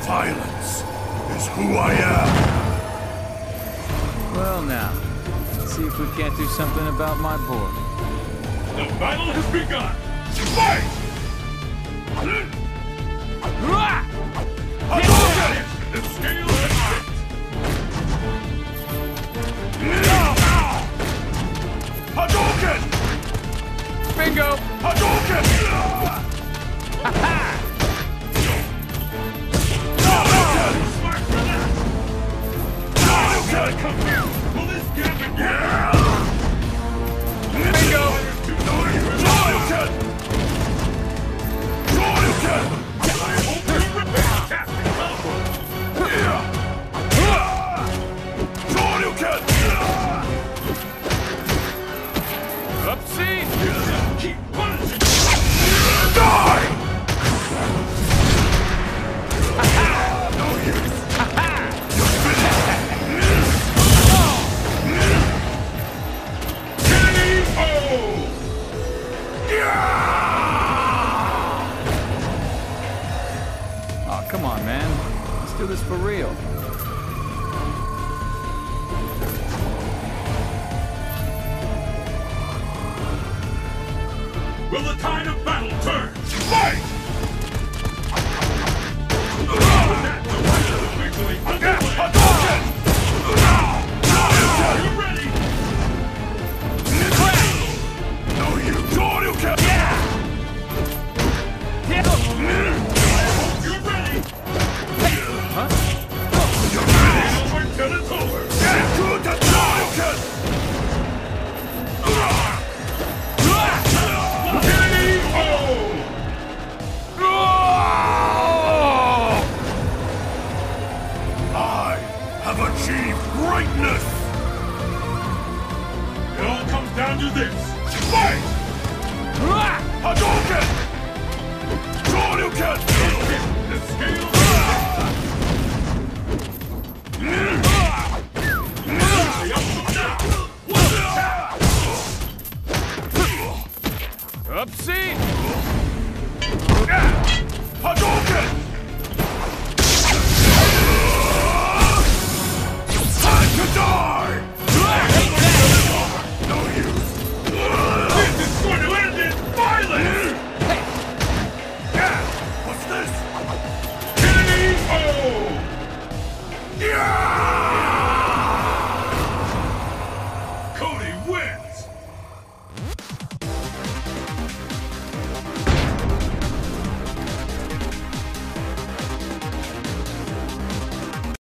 Violence is who I am. Well now, let's see if we can't do something about my board. The battle has begun! Fight! Hadouken! The scale has tipped! Hadouken! Bingo! Hadouken! Smart for that! Gotta come here! Will this gap again? Bingo! Hadouken! Hadouken! I hope you fantastic combo! Hadouken! Upsie! Keep punishing! Die! Oh, come on, man. Let's do this for real. Will the tide of battle turn? Fight! Hadouken! Are you ready? No, you Hadouken! I hope you're ready. Huh? You're ready! Over till it's over. Get to the Hadouken! I have achieved greatness! It all comes down to this. Fight! Hadouken! Hadouken! The scale